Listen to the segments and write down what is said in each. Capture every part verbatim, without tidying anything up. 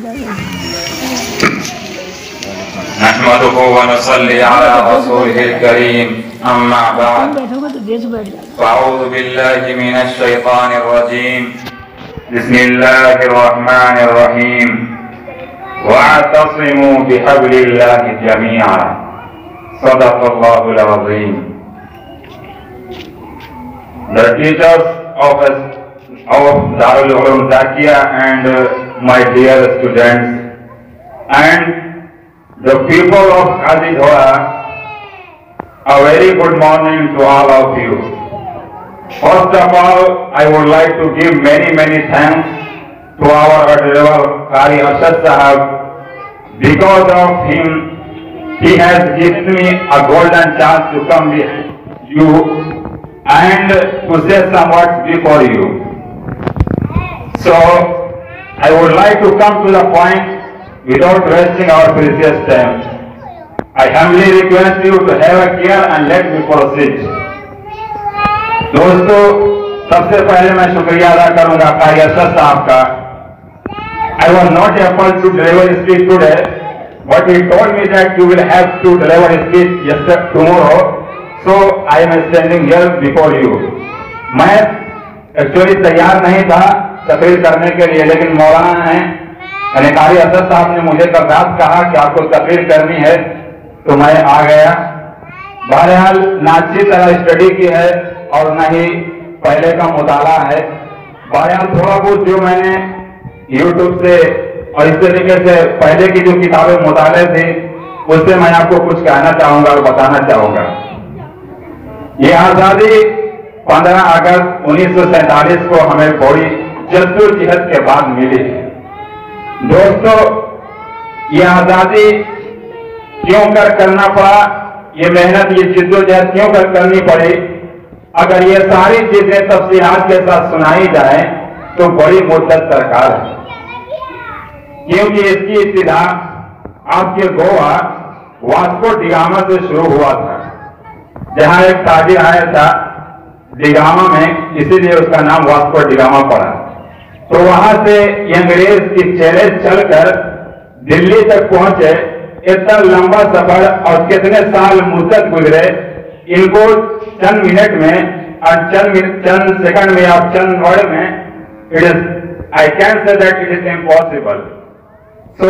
नहमदुहु व नुसल्ली अला रसूलिहिल करीम अम्मा बाद फ़अऊज़ु बिल्लाहि मिनश शैतानिर रजीम बिस्मिल्लाहिर रहमानिर रहीम वअतसिमू बिहब्लिल्लाहि जमीअन सदक़ल्लाहुल अज़ीम। The teachers of, of Darululom, Zakia and uh, my dear students and the people of Quazi Dhurha, a very good morning to all of you. First of all, I would like to give many many thanks to our Honorable Qari Azad Sahab. Because of him, he has given me a golden chance to come behind you and to say some words before you. So, I would like to come to the point without wasting our precious time. I humbly request you to have a care and let me proceed. दोस्तों, सबसे पहले मैं शुक्रिया अदा करूंगा कारी अरशद साहब का. I was not able to deliver speech today, but he told me that you will have to deliver speech yesterday tomorrow. So I am standing here before you. मैं एक्चुअली तैयार नहीं था तकरीर करने के लिए, लेकिन मौलाना हैं यानी कारी अरशद साहब ने मुझे कल रात कहा कि आपको तकरीर करनी है, तो मैं आ गया. बहरहाल ना अच्छी तरह स्टडी की है और न ही पहले का मुताला है. बहरहाल थोड़ा बहुत जो मैंने यूट्यूब से और इस तरीके से पहले की जो किताबें मुताले थी उससे मैं आपको कुछ कहना चाहूंगा और बताना चाहूंगा. ये आजादी पंद्रह अगस्त उन्नीस सौ सैतालीस को हमें बड़ी जद्दोजहद के बाद मिली. दोस्तों, ये आजादी क्यों कर करना पड़ा, ये मेहनत, ये जद्दोजहद क्यों कर करनी पड़ी, अगर ये सारी चीजें तफसीलात के साथ सुनाई जाए तो बड़ी मुद्दत दरकार है. क्योंकि इसकी इब्तिदा आपके गोवा वास्को डिगामा से शुरू हुआ था, जहां एक ताजिर आया था डिगामा में, इसीलिए उसका नाम वास्को डिगामा पड़ा. तो वहां से अंग्रेज की चले चलकर दिल्ली तक पहुंचे. इतना लंबा सफर और कितने साल मुद्दत गुजरे, इनको चंद मिनट में और चंद चंद सेकंड में और चंद वर्ड में it is I can say that it is impossible. So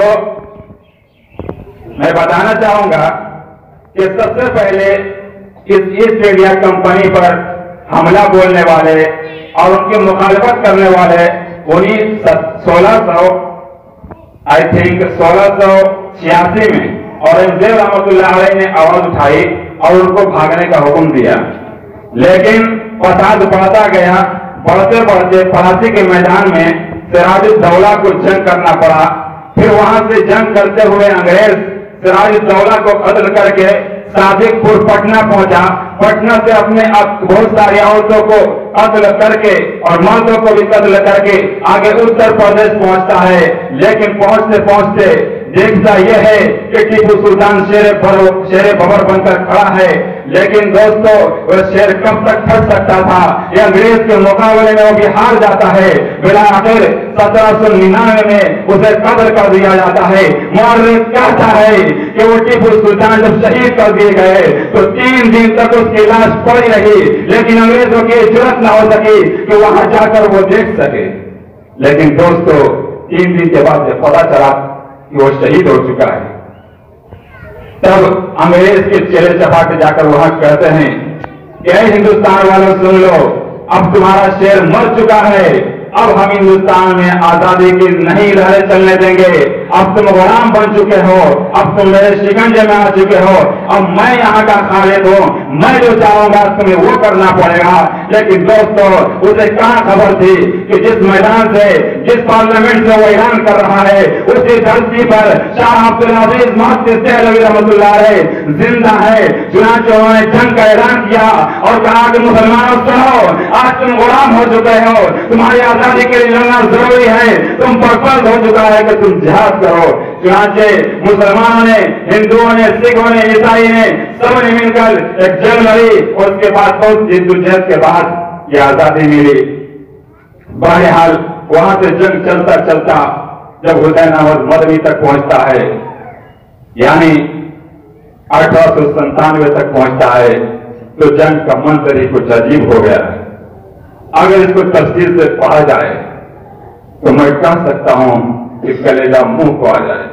मैं बताना चाहूंगा कि सबसे पहले इस ईस्ट इंडिया कंपनी पर हमला बोलने वाले और उनकी मुखालफत करने वाले उन्नीस सोलह सौ आई थिंक सोलह सौ छियासी में औरंगजेब रहमतुल्लाह अलैह ने आवाज उठाई और उनको भागने का हुक्म दिया. लेकिन फसाद बढ़ता गया, बढ़ते बढ़ते पलासी के मैदान में सिराजुद्दौला को जंग करना पड़ा. फिर वहां से जंग करते हुए अंग्रेज सिराजुद्दौला को कत्ल करके सादिकपुर पटना पहुंचा. पटना से अपने बहुत सारी औरतों को कत्ल करके और मर्दों को भी कत्ल करके आगे उत्तर प्रदेश पहुंचता है. लेकिन पहुंचते पहुंचते देखता यह है कि टीपू सुल्तान शेर शेर बबर बनकर खड़ा है. लेकिन दोस्तों, वह शेर कब तक फट सकता था, यह अंग्रेज के मुकाबले में वो भी हार जाता है. बिला आखिर सत्रह सौ निन्यानवे में उसे कत्ल कर दिया जाता है. मुअर्रिख कहता है कि वो टीपू सुल्तान जब शहीद कर दिए गए तो तीन दिन तक उसकी लाश पड़ी रही, लेकिन अंग्रेजों की जरूरत न हो सकी कि वहां जाकर वो देख सके. लेकिन दोस्तों, तीन दिन के बाद जब पता चला कि वो शहीद हो चुका है, तब अंग्रेज के चेहरे चपाटे जाकर वहां कहते हैं कि हिंदुस्तान वालों सुन लो, अब तुम्हारा शेर मर चुका है, अब हम हिंदुस्तान में आजादी की नहीं लहरें चलने देंगे. अब तुम गुलाम बन चुके हो, अब तुम मेरे शिकंजे में आ चुके हो, अब मैं यहाँ का खालिद हूँ, मैं जो चाहूंगा तुम्हें वो करना पड़ेगा. लेकिन दोस्तों, उसे कहाँ खबर थी कि जिस मैदान से, जिस पार्लियामेंट से वो ऐलान कर रहा है, उसी धरती पर शाह अब्दुल अजीज रहमतुल्लाह अलैह जिंदा है. चुनांचे उन्होंने जंग का ऐलान किया और कहा कि मुसलमानों सुनो, आज तुम गुलाम हो चुके हो, तुम्हारी आजादी के लिए लड़ना जरूरी है, तुम पर फर्ज हो चुका है कि तुम जिहाद करो. चुनांचे मुसलमानों ने, हिंदुओं ने, सिखों ने, ईसाई ने, सबने मिलकर एक जंग लड़ी और उसके बाद बहुत जद्दोजहद के बाद ये आजादी मिली. बहरहाल वहां से जंग चलता चलता जब हुसैन अहमद मदनी तक पहुंचता है, यानी अठारह सौ संतानवे तक पहुंचता है, तो जंग का मंत्र ही कुछ अजीब हो गया है। अगर इसको तफसील से पढ़ा जाए तो मैं कह सकता हूं कि कलेजा मुंह को आ जाए।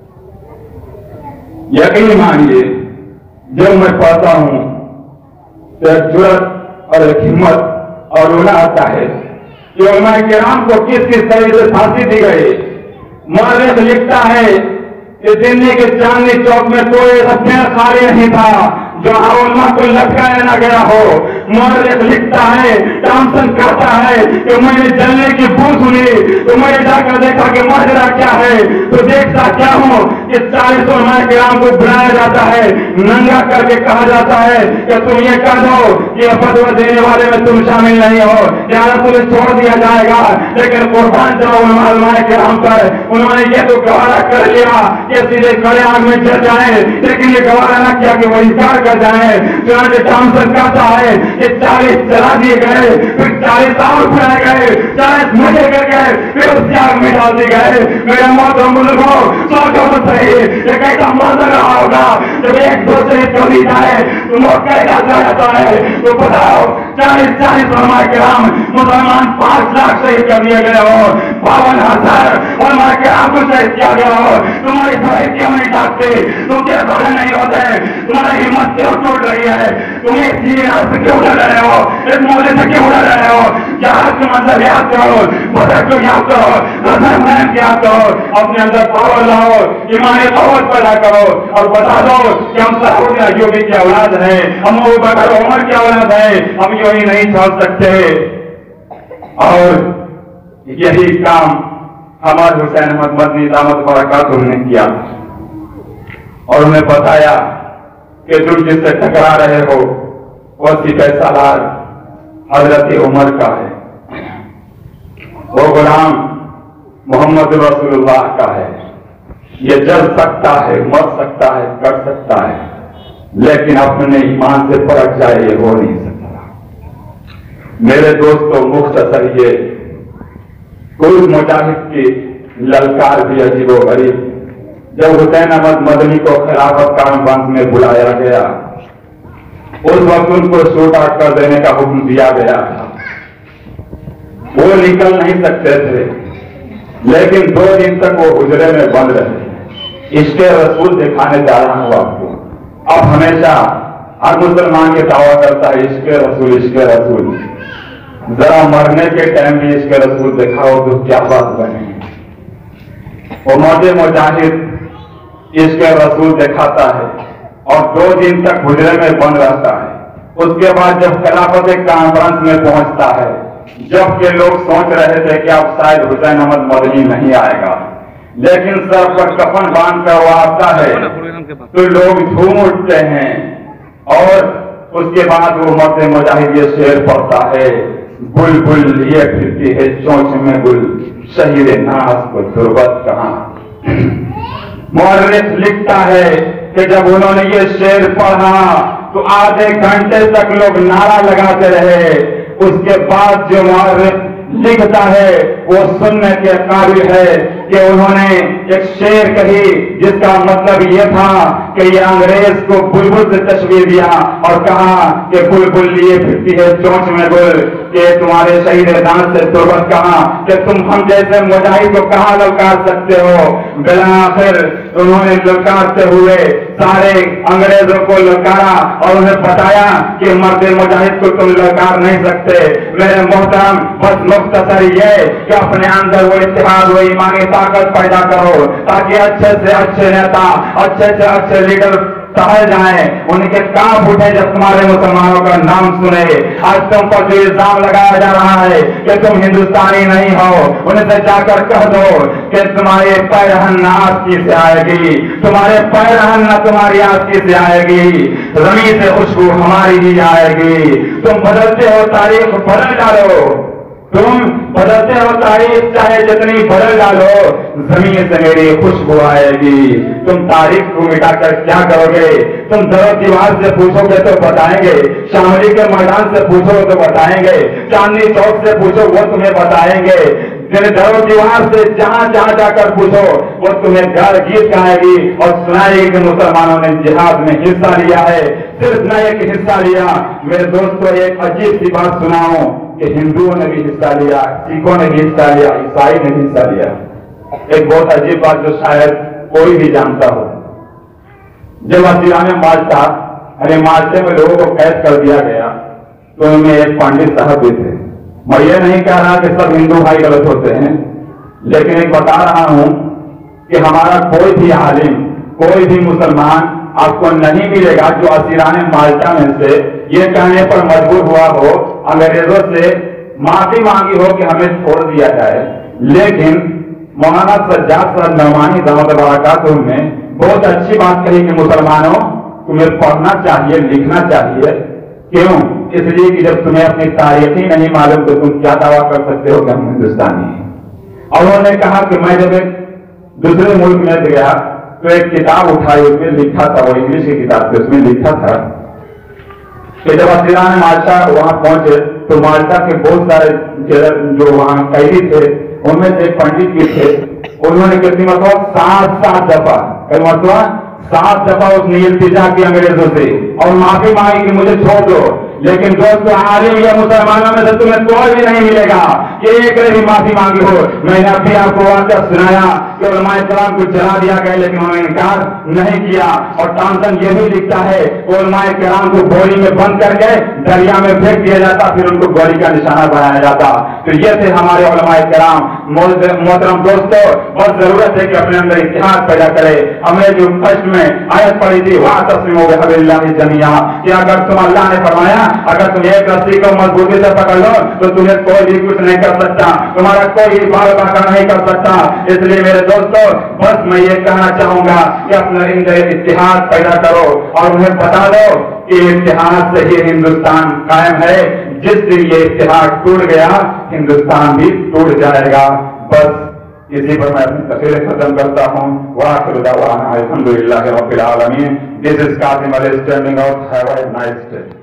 यकीन मानिए, जब मैं पढ़ता हूं तो एक जुर्रत और एक हिम्मत और रोना आता है कि उलमा किराम को किस किस तरीके से फांसी दी गई। मौलिक लिखता है कि दिल्ली के चांदनी चौक में कोई रफेल खाली नहीं था जहां उलमा को लटकाया ना गया हो। मौलिक लिखता है, टॉमसन कहता है कि मैंने जलने की बू सुनी तो मैंने जाकर देखा कि माजरा क्या है, तो देखता क्या हूं कि चालीस उलमा किराम को बुलाया जाता है, नंगा करके कहा जाता है कि तुम ये कह दो कि फतवा देने वाले में तुम शामिल नहीं हो, यार तुम्हें छोड़ दिया जाएगा। लेकिन कुर्बान जाओ उलमा किराम पर, उन्होंने ये तो गवारा कर लिया कि सीधे कड़े आग में जल जाए, लेकिन ये गवारा न किया कि वो इंकार कर जाए। चुनाव टॉमसन कहता है कि चालीस जला दिए गए, फिर चालीस और उठाए गए, चालीस मजे कर गए, फिर उस आग में डाल दिए गए। मेरे मोहतरम बुजुर्गों, सोचो तो सही, ये कैसा मंजर रहा होगा जब एक दूसरे को दी जाए तो वो कैसा जाता है। तो बताओ, चालीस चालीस उलमा किराम मुसलमान पांच लाख शहीद कर दिए गए हो, बावन हजार उलमा किराम को शहीद किया गया हो, तुम्हारी शहीद क्यों नहीं डाकते? तुम क्या बड़े नहीं होते? तुम्हारी हिम्मत क्यों टूट रही है? तुम एक सीरियस से क्यों डर रहे हो? एक मोले से क्यों डर रहे हो? जहाज के मंजर याद करो, बदर को याद करो, रसन महन याद करो, अपने अंदर पावर लाओ, ईमानी कवत पैदा करो और बता दो कि हम साहब अयूबी की औलाद है, हम अबू बकर उमर की औलाद है, हम यूं ही नहीं छोड़ सकते। और यही काम हमारे हुसैन अहमद मदनी दामद बरकातुहू ने किया और उन्हें बताया कि तुम जिससे टकरा रहे हो वो सिपह सालार हजरत उमर का है, वो गुलाम मोहम्मद रसूलुल्लाह का है। ये जल सकता है, मर सकता है, कर सकता है, लेकिन अपने ईमान से परख जाए ये हो नहीं सकता। मेरे दोस्तों, मुख्तसर ये कोई मुजाहिद की ललकार भी अजीबो गरीब। जब हुसैन अहमद मदनी को खिलाफत कॉन्फ्रेंस में बुलाया गया, उस वक्त उनको शूट आउट कर देने का हुक्म दिया गया था। वो निकल नहीं सकते थे, लेकिन दो दिन तक वो हुजरे में बंद रहे। इश्क़े रसूल दिखाने जा रहा हूं आपको। अब हमेशा हर मुसलमान ये दावा करता है इश्क़े रसूल, इश्क़े रसूल। जरा मरने के टाइम भी इश्क़े रसूल दिखाओ तो क्या बात बने। वो मौजे मुजाहिद इश्क़े रसूल दिखाता है और दो दिन तक हुजरे में बंद रहता है। उसके बाद जब खिलाफत कॉन्फ्रेंस में पहुंचता है, जबकि लोग सोच रहे थे कि अब शायद हुसैन अहमद मदनी नहीं आएगा, लेकिन सर पर कफन बांध कर वो आता है तो लोग झूम उठते हैं। और उसके बाद वो मौजे मुजाहिद ये शेर पढ़ता है, बुलबुल लिए फिरती है चोंच में गुल, शहीद नास को दुर्बत कहां। मौर्रिख लिखता है कि जब उन्होंने ये शेर पढ़ा तो आधे घंटे तक लोग नारा लगाते रहे। उसके बाद जो मौर्रिख लिखता है वो सुनने के काबिल है कि उन्होंने एक शेर कही जिसका मतलब ये था कि ये अंग्रेज को बुलबुल से तशबीह दिया और कहा कि बुलबुल लिए फिरती है चोंच में गुल, कि तुम्हारे शहीद दांत से तुरबत कहा, कि तुम हम जैसे मुजाहिद को कहां ललकार सकते हो। बिला आखिर उन्होंने ललकारते हुए सारे अंग्रेजों को ललकारा और उन्हें बताया कि मर्द मुजाहिद को तुम ललकार नहीं सकते। मेरे मोहतरम, बस मुख्तसर ये कि अपने अंदर वो इत्तेहाद, वो ईमानी ताकत पैदा करो ताकि अच्छे से अच्छे नेता, अच्छे से अच्छे लीडर टहल जाए, उनके कांप उठे जब तुम्हारे मुसलमानों का नाम सुने। आज तुम पर जो इल्जाम लगाया जा रहा है कि तुम हिंदुस्तानी नहीं हो, उनसे जाकर कह दो कि तुम्हारे पैरहन आस्की से आएगी, तुम्हारे पैरहन न तुम्हारी आस्की से आएगी, जमीन से खुशबू हमारी ही आएगी। तुम बदलते हो तारीख, बदल डालो, तुम बदलते हो तारीख चाहे जितनी बदल डालो, जमीन से मेरी खुशबू आएगी। तुम तारीख को मिटाकर क्या करोगे? तुम दरो दीवार से पूछोगे तो बताएंगे, शामली के मैदान से पूछो तो बताएंगे, चांदनी चौक से पूछो वो तुम्हें बताएंगे। जिन्हें दरो दीवार से जहां जहां जाकर पूछो वो तुम्हें घर गीत गाएगी और सुनाएगी कि मुसलमानों ने जिहाद में हिस्सा लिया है। सिर्फ न एक हिस्सा लिया, मेरे दोस्तों एक अजीब सी बात सुनाऊं कि हिंदुओं ने भी हिस्सा लिया, सिखों ने भी हिस्सा लिया, ईसाई ने भी हिस्सा लिया। एक बहुत अजीब बात जो शायद कोई भी जानता हो, जब असीराने माल्टा यानी माल्टे में लोगों को कैद कर दिया गया तो उनमें एक पंडित साहब भी थे। मैं ये नहीं कह रहा कि सब हिंदू भाई गलत होते हैं, लेकिन एक बता रहा हूं कि हमारा कोई भी आलिम, कोई भी मुसलमान आपको नहीं मिलेगा जो असीराने माल्टा में से ये कहने पर मजबूर हुआ हो, अंग्रेजों से माफी मांगी हो कि हमें छोड़ दिया जाए। लेकिन मौलाना सज्जाद साहब नौमानी दामद बरकातुहू ने बहुत अच्छी बात कही कि मुसलमानों तुम्हें पढ़ना चाहिए, लिखना चाहिए। क्यों? इसलिए कि जब तुम्हें अपनी तारीख ही नहीं मालूम तो तुम क्या दावा कर सकते हो कि हम हिंदुस्तानी हैं। और उन्होंने कहा कि मैं जब एक दूसरे मुल्क में गया तो एक किताब उठाई, उसमें लिखा था, वो इंग्लिश की किताब थी, उसमें लिखा था कि जब असीरान माल्टा वहां पहुंचे तो माल्टा के बहुत सारे जो वहां कैदी थे उनमें से एक पंडित भी थे। उन्होंने कितनी मतलब सात सात दफा कई मतलब सात दफा उसने इल्तिजा की अंग्रेजों से और माफी मांगी कि मुझे छोड़ दो। लेकिन दोस्तों आलिम या मुसलमानों में से तुम्हें कोई भी नहीं मिलेगा कि एक ने भी माफी मांगी हो। मैंने अभी आपको वाक़या सुनाया कि उलमाए किराम को जला दिया गया, लेकिन उन्होंने इनकार नहीं किया। और टॉमसन ये भी लिखता है कि उलमाए किराम को गोली में बंद करके दरिया में फेंक दिया जाता, फिर उनको गोली का निशाना बनाया जाता। तो ये थे हमारे उलमाए किराम। मोहतरम दोस्तों, बस जरूरत है कि अपने अंदर इतिहाद पैदा करे। हमने जो फर्स्ट में आयत पढ़ी थी वहां तस्लीम बिल्लाहि जमीआ कि अगर तुम अल्लाह ने फरमाया अगर तुम एक रस्सी को मजबूती से पकड़ लो तो तुम्हें कोई भी कुछ नहीं कर सकता, तुम्हारा कोई भी बाल बाका नहीं कर सकता। इसलिए मेरे दोस्तों बस मैं ये कहना चाहूंगा कि अपने अंदर इतिहाद पैदा करो और उन्हें बता दो कि इतिहाद से ही हिंदुस्तान कायम है। जिस दिन ये इतिहाद टूट गया हिंदुस्तान भी टूट जाएगा। बस इसी पर मैं अपनी तस्वीरें खत्म करता हूँ। वाखिर दावाना अल्हम्दुलिल्लाहि रब्बिल आलमीन। This is Qasim standing out. Have a nice day.